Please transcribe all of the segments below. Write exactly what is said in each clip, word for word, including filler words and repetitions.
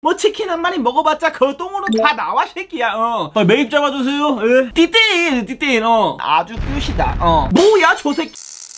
뭐 치킨 한 마리 먹어봤자 그 똥으로 다 나와 새끼야. 어, 어 매입 잡아주세요. 예. 띠띠인 띠띠인. 어 아주 끝이다. 어 뭐야 저 새끼.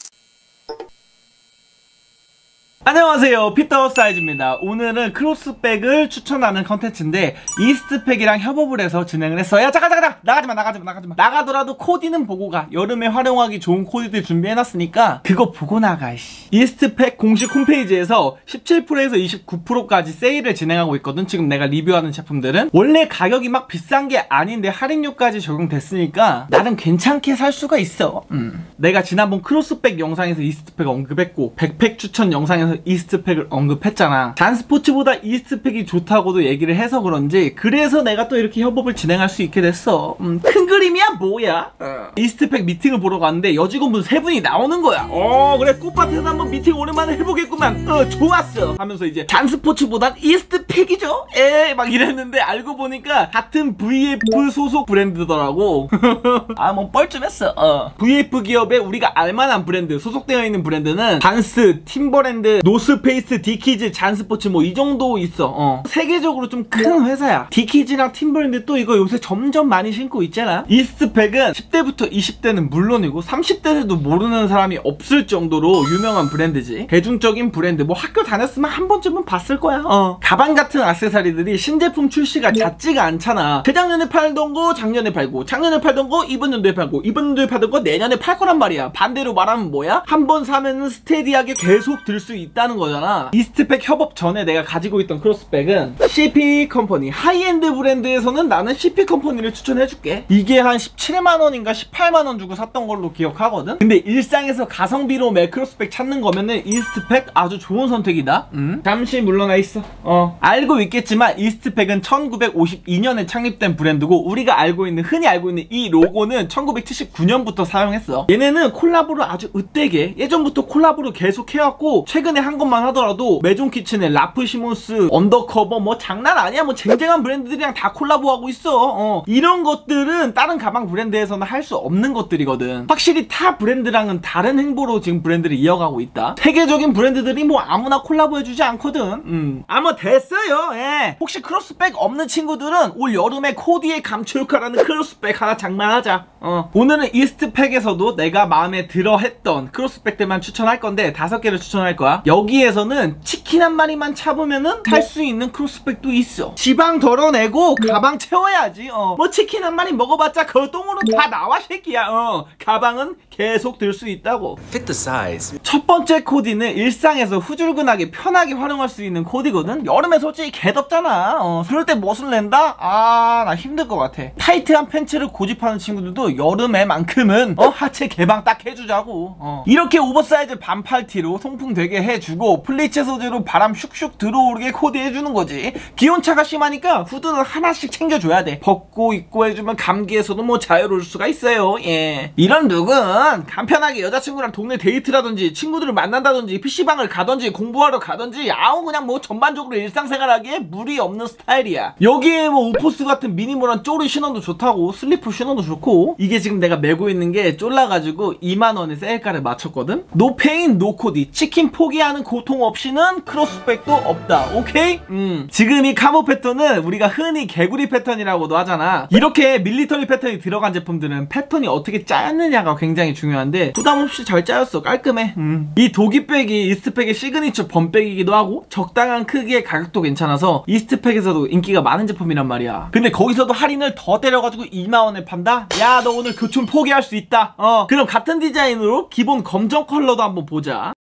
안녕하세요, 피터 사이즈입니다. 오늘은 크로스백을 추천하는 컨텐츠인데 이스트팩이랑 협업을 해서 진행을 했어요. 야 잠깐 잠깐 나가지마 나가지마 나가지마. 나가더라도 코디는 보고 가. 여름에 활용하기 좋은 코디들 준비해놨으니까 그거 보고 나가. 씨. 이스트팩 공식 홈페이지에서 십칠 퍼센트에서 이십구 퍼센트까지 세일을 진행하고 있거든. 지금 내가 리뷰하는 제품들은 원래 가격이 막 비싼 게 아닌데 할인율까지 적용됐으니까 나름 괜찮게 살 수가 있어. 음. 내가 지난번 크로스백 영상에서 이스트팩 언급했고 백팩 추천 영상에서 이스트팩을 언급했잖아. 잔스포츠보다 이스트팩이 좋다고도 얘기를 해서 그런지 그래서 내가 또 이렇게 협업을 진행할 수 있게 됐어. 음, 큰 그림이야 뭐야. 어. 이스트팩 미팅을 보러 갔는데 여직원분 세 분이 나오는 거야. 어 그래 꽃밭에서 한번 미팅 오랜만에 해보겠구만. 어 좋았어 하면서 이제 잔스포츠보단 이스트팩이죠 에 막 이랬는데 알고 보니까 같은 브이에프 소속 브랜드더라고. 아 뭐 뻘쭘했어. 어. 브이에프 기업에 우리가 알만한 브랜드 소속되어 있는 브랜드는 반스, 팀버랜드, 노스페이스, 디키즈, 잔스포츠 뭐 이 정도 있어. 어. 세계적으로 좀 큰 회사야. 디키즈랑 팀버랜드 또 이거 요새 점점 많이 신고 있잖아. 이스트팩은 십 대부터 이십 대는 물론이고 삼십 대에도 모르는 사람이 없을 정도로 유명한 브랜드지. 대중적인 브랜드. 뭐 학교 다녔으면 한 번쯤은 봤을 거야. 어. 가방 같은 액세서리들이 신제품 출시가 잦지가 않잖아. 재작년에 팔던 거 작년에 팔고 작년에 팔던 거 이번 연도에 팔고 이번 연도에 팔던 거 내년에 팔 거란 말이야. 반대로 말하면 뭐야? 한 번 사면은 스테디하게 계속 들 수 있다 있다는 거잖아. 이스트팩 협업 전에 내가 가지고 있던 크로스백은 씨피 컴퍼니 하이엔드 브랜드에서는 나는 씨피 컴퍼니를 추천해줄게. 이게 한 십칠만 원인가 십팔만 원 주고 샀던 걸로 기억하거든. 근데 일상에서 가성비로 매 크로스백 찾는 거면은 이스트팩 아주 좋은 선택이다. 음? 잠시 물러나 있어. 어 알고 있겠지만 이스트팩은 천구백오십이 년에 창립된 브랜드고 우리가 알고 있는 흔히 알고 있는 이 로고는 천구백칠십구 년부터 사용했어. 얘네는 콜라보를 아주 으떼게 예전부터 콜라보를 계속 해왔고 최근에 한 것만 하더라도 메종 키친의 라프 시몬스, 언더커버 뭐 장난 아니야. 뭐 쟁쟁한 브랜드들이랑 다 콜라보하고 있어. 어. 이런 것들은 다른 가방 브랜드에서는 할 수 없는 것들이거든. 확실히 타 브랜드랑은 다른 행보로 지금 브랜드를 이어가고 있다. 세계적인 브랜드들이 뭐 아무나 콜라보해주지 않거든. 음. 아 뭐 됐어요. 예. 혹시 크로스백 없는 친구들은 올 여름에 코디에 감초 효과라는 크로스백 하나 장만하자. 어. 오늘은 이스트팩에서도 내가 마음에 들어 했던 크로스백들만 추천할 건데 다섯 개를 추천할 거야. 여기에서는 치킨 한 마리만 참으면은 살 수 있는 크로스백도 있어. 지방 덜어내고 가방 채워야지. 어. 뭐 치킨 한 마리 먹어봤자 그 똥으로 다 나와 새끼야. 어. 가방은 계속 들 수 있다고. Fit the size. 첫 번째 코디는 일상에서 후줄근하게 편하게 활용할 수 있는 코디거든. 여름에 솔직히 개덥잖아. 어. 그럴 때 멋을 낸다? 아, 나 힘들 것 같아. 타이트한 팬츠를 고집하는 친구들도 여름에만큼은 어 하체 개방 딱 해주자고. 어. 이렇게 오버사이즈 반팔티로 통풍 되게 해주고 플리츠 소재로 바람 슉슉 들어오게 코디해주는 거지. 기온차가 심하니까 후드는 하나씩 챙겨줘야 돼. 벗고 입고 해주면 감기에서도 뭐 자유로울 수가 있어요. 예. 이런 룩은 간편하게 여자친구랑 동네 데이트라든지 친구들을 만난다든지 피시방을 가든지 공부하러 가든지 아우 그냥 뭐 전반적으로 일상생활하기에 무리 없는 스타일이야. 여기에 뭐 우포스 같은 미니멀한 쪼리 신어도 좋다고. 슬리퍼 신어도 좋고. 이게 지금 내가 메고 있는 게 쫄라가지고 이만 원에 세일가를 맞췄거든. 노페인 노코디. 치킨 포기하는 고통 없이는 크로스백도 없다. 오케이? 음. 지금 이 카모 패턴은 우리가 흔히 개구리 패턴이라고도 하잖아. 이렇게 밀리터리 패턴이 들어간 제품들은 패턴이 어떻게 짜였느냐가 굉장히 중요한데 부담없이 잘 짜였어. 깔끔해. 음. 이 도기백이 이스트팩의 시그니처 범백이기도 하고 적당한 크기의 가격도 괜찮아서 이스트팩에서도 인기가 많은 제품이란 말이야. 근데 거기서도 할인을 더 때려가지고 이만 원에 판다? 야 너 오늘 교촌 포기할 수 있다. 어. 그럼 같은 디자인으로 기본 검정 컬러도 한번 보자.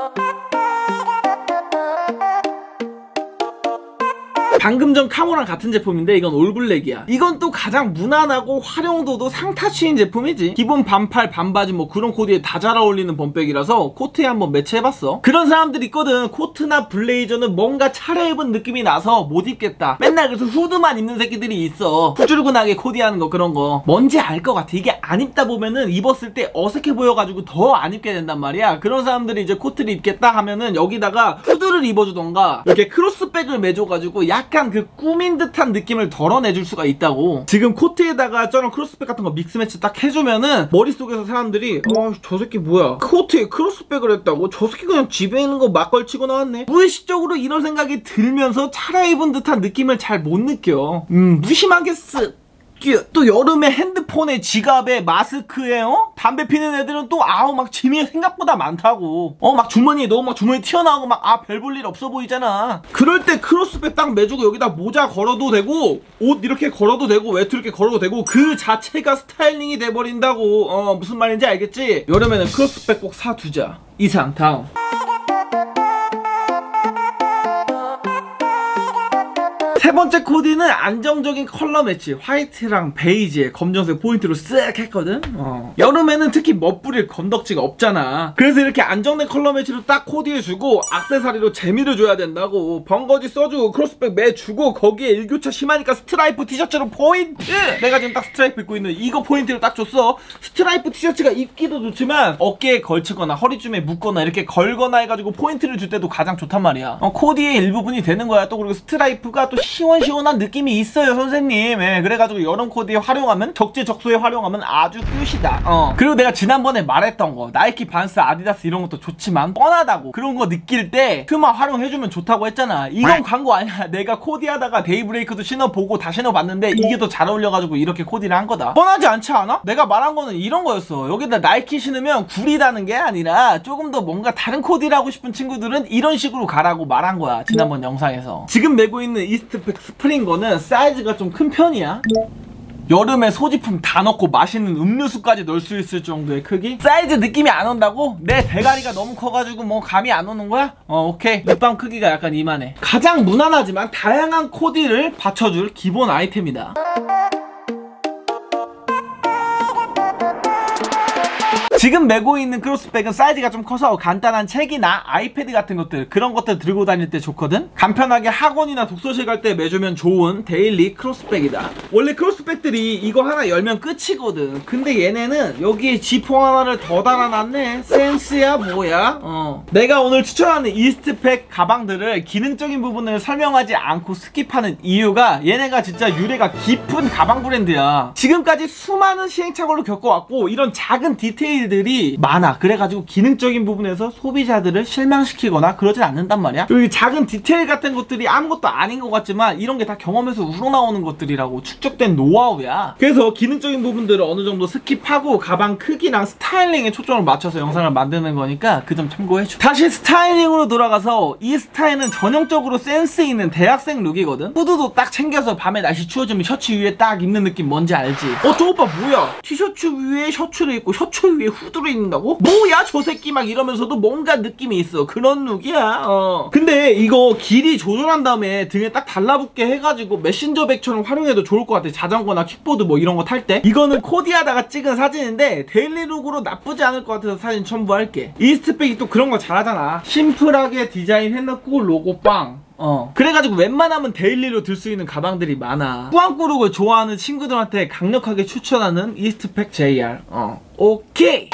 방금 전 카모랑 같은 제품인데 이건 올블랙이야. 이건 또 가장 무난하고 활용도도 상타치인 제품이지. 기본 반팔 반바지 뭐 그런 코디에 다 잘 어울리는 범백이라서 코트에 한번 매치해봤어. 그런 사람들 있거든. 코트나 블레이저는 뭔가 차려입은 느낌이 나서 못 입겠다. 맨날 그래서 후드만 입는 새끼들이 있어. 후줄근하게 코디하는 거 그런 거. 뭔지 알 것 같아. 이게 안 입다 보면은 입었을 때 어색해 보여가지고 더 안 입게 된단 말이야. 그런 사람들이 이제 코트를 입겠다 하면은 여기다가 후드를 입어주던가 이렇게 크로스백을 매줘가지고 약 약간 그 꾸민 듯한 느낌을 덜어내줄 수가 있다고. 지금 코트에다가 저런 크로스백 같은 거 믹스매치 딱 해주면은 머릿속에서 사람들이 어 저 새끼 뭐야 코트에 크로스백을 했다고? 저 새끼 그냥 집에 있는 거 막 걸치고 나왔네. 무의식적으로 이런 생각이 들면서 차려입은 듯한 느낌을 잘 못 느껴. 음 무심하겠어. 또 여름에 핸드폰에 지갑에 마스크에 어? 담배 피는 애들은 또 아우 막 짐이 생각보다 많다고. 어 막 주머니에 너무 막 주머니 튀어나오고 막 아 별 볼 일 없어 보이잖아. 그럴 때 크로스백 딱 매주고 여기다 모자 걸어도 되고 옷 이렇게 걸어도 되고 외투 이렇게 걸어도 되고 그 자체가 스타일링이 돼버린다고. 어 무슨 말인지 알겠지? 여름에는 크로스백 꼭 사두자. 이상 다음. 세 번째 코디는 안정적인 컬러 매치. 화이트랑 베이지에 검정색 포인트로 쓱 했거든. 어. 여름에는 특히 멋부릴 건덕지가 없잖아. 그래서 이렇게 안정된 컬러 매치로 딱 코디해주고 액세서리로 재미를 줘야 된다고. 벙거지 써주고 크로스백 매주고 거기에 일교차 심하니까 스트라이프 티셔츠로 포인트. 내가 지금 딱 스트라이프 입고 있는 이거 포인트를 딱 줬어. 스트라이프 티셔츠가 입기도 좋지만 어깨에 걸치거나 허리쯤에 묶거나 이렇게 걸거나 해가지고 포인트를 줄 때도 가장 좋단 말이야. 어, 코디의 일부분이 되는 거야. 또 그리고 스트라이프가 또 시원시원한 느낌이 있어요 선생님. 예, 그래가지고 여름 코디에 활용하면 적재적소에 활용하면 아주 끝이다. 어. 그리고 내가 지난번에 말했던 거 나이키, 반스, 아디다스 이런 것도 좋지만 뻔하다고 그런 거 느낄 때 그만 활용해주면 좋다고 했잖아. 이건 광고 아니야. 내가 코디하다가 데이브레이크도 신어보고 다 신어봤는데 이게 더 잘 어울려가지고 이렇게 코디를 한 거다. 뻔하지 않지 않아? 내가 말한 거는 이런 거였어. 여기다 나이키 신으면 구리다는 게 아니라 조금 더 뭔가 다른 코디를 하고 싶은 친구들은 이런 식으로 가라고 말한 거야 지난번 영상에서. 지금 메고 있는 이스트 스프링거는 사이즈가 좀 큰 편이야. 여름에 소지품 다 넣고 맛있는 음료수까지 넣을 수 있을 정도의 크기? 사이즈 느낌이 안 온다고? 내 대가리가 너무 커가지고 뭐 감이 안 오는 거야? 어 오케이. 립밤 크기가 약간 이만해. 가장 무난하지만 다양한 코디를 받쳐줄 기본 아이템이다. 지금 메고 있는 크로스백은 사이즈가 좀 커서 간단한 책이나 아이패드 같은 것들 그런 것들 들고 다닐 때 좋거든? 간편하게 학원이나 독서실 갈 때 매주면 좋은 데일리 크로스백이다. 원래 크로스백들이 이거 하나 열면 끝이거든. 근데 얘네는 여기에 지퍼 하나를 더 달아놨네. 센스야 뭐야? 어. 내가 오늘 추천하는 이스트팩 가방들을 기능적인 부분을 설명하지 않고 스킵하는 이유가 얘네가 진짜 유래가 깊은 가방 브랜드야. 지금까지 수많은 시행착오를 겪어왔고 이런 작은 디테일 들이 많아. 그래가지고 기능적인 부분에서 소비자들을 실망시키거나 그러진 않는단 말이야. 그리고 작은 디테일 같은 것들이 아무것도 아닌 것 같지만 이런 게 다 경험에서 우러나오는 것들이라고. 축적된 노하우야. 그래서 기능적인 부분들을 어느 정도 스킵하고 가방 크기랑 스타일링에 초점을 맞춰서 영상을 만드는 거니까 그 점 참고해줘. 다시 스타일링으로 돌아가서 이 스타일은 전형적으로 센스 있는 대학생 룩이거든. 후드도 딱 챙겨서 밤에 날씨 추워지면 셔츠 위에 딱 입는 느낌 뭔지 알지? 어 저 오빠 뭐야? 티셔츠 위에 셔츠를 입고 셔츠 위에 후드를 입는다고? 뭐야 저 새끼 막 이러면서도 뭔가 느낌이 있어. 그런 룩이야. 어. 근데 이거 길이 조절한 다음에 등에 딱 달라붙게 해가지고 메신저 백처럼 활용해도 좋을 것 같아. 자전거나 킥보드 뭐 이런 거 탈 때. 이거는 코디하다가 찍은 사진인데 데일리 룩으로 나쁘지 않을 것 같아서 사진 첨부할게. 이스트백이 또 그런 거 잘하잖아. 심플하게 디자인 해놓고 로고 빵. 어. 그래가지고 웬만하면 데일리로 들 수 있는 가방들이 많아. 꾸안꾸룩을 좋아하는 친구들한테 강력하게 추천하는 이스트팩 제이알. 어. 오케이.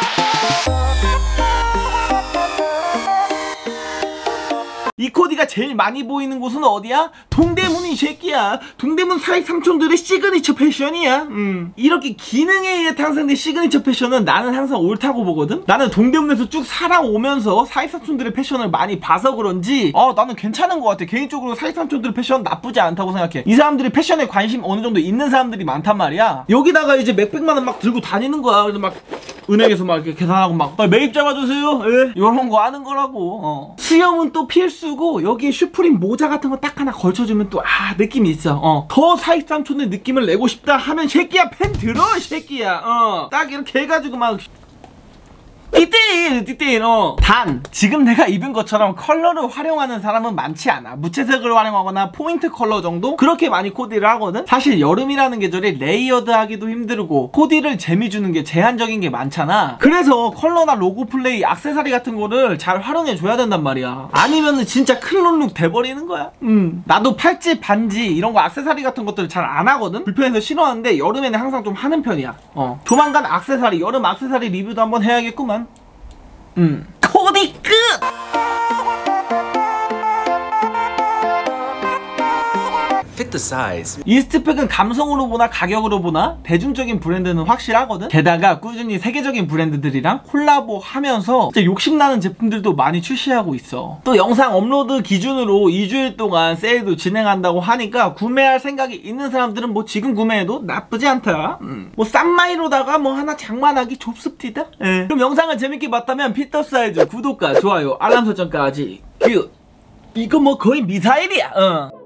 이 코디가 제일 많이 보이는 곳은 어디야? 동대문이 새끼야. 동대문 사익 삼촌들의 시그니처 패션이야. 음. 이렇게 기능에 의해 탄생된 시그니처 패션은 나는 항상 옳다고 보거든? 나는 동대문에서 쭉 살아오면서 사익 삼촌들의 패션을 많이 봐서 그런지 어 나는 괜찮은 것 같아. 개인적으로 사익 삼촌들의 패션 나쁘지 않다고 생각해. 이 사람들이 패션에 관심 어느 정도 있는 사람들이 많단 말이야. 여기다가 이제 몇백만 원 막 들고 다니는 거야. 그래서 막 은행에서 막 이렇게 계산하고 막 매입 잡아주세요. 예. 이런 거 하는 거라고. 어. 수영은 또 필수고 여기에 슈프림 모자 같은 거 딱 하나 걸쳐주면 또 아 느낌이 있어. 어. 더 사익 삼촌의 느낌을 내고 싶다 하면 새끼야 팬 들어 새끼야. 어. 딱 이렇게 해가지고 막 디테일 디테일. 어. 단 지금 내가 입은 것처럼 컬러를 활용하는 사람은 많지 않아. 무채색을 활용하거나 포인트 컬러 정도 그렇게 많이 코디를 하거든. 사실 여름이라는 계절이 레이어드 하기도 힘들고 코디를 재미주는 게 제한적인 게 많잖아. 그래서 컬러나 로고 플레이 액세서리 같은 거를 잘 활용해 줘야 된단 말이야. 아니면은 진짜 클론룩 돼버리는 거야. 음. 나도 팔찌 반지 이런 거 액세서리 같은 것들을 잘 안 하거든. 불편해서 싫어하는데 여름에는 항상 좀 하는 편이야. 어. 조만간 액세서리 여름 액세서리 리뷰도 한번 해야겠구만. 음. 코디 끝! fit the size. 이스트팩은 감성으로 보나 가격으로 보나 대중적인 브랜드는 확실하거든. 게다가 꾸준히 세계적인 브랜드들이랑 콜라보하면서 진짜 욕심나는 제품들도 많이 출시하고 있어. 또 영상 업로드 기준으로 이 주일 동안 세일도 진행한다고 하니까 구매할 생각이 있는 사람들은 뭐 지금 구매해도 나쁘지 않다. 음. 뭐 싼 마이로다가 뭐 하나 장만하기 좁습디다. 예. 그럼 영상을 재밌게 봤다면 피터 사이즈 구독과 좋아요 알람 설정까지 큐. 이거 뭐 거의 미사일이야. 어.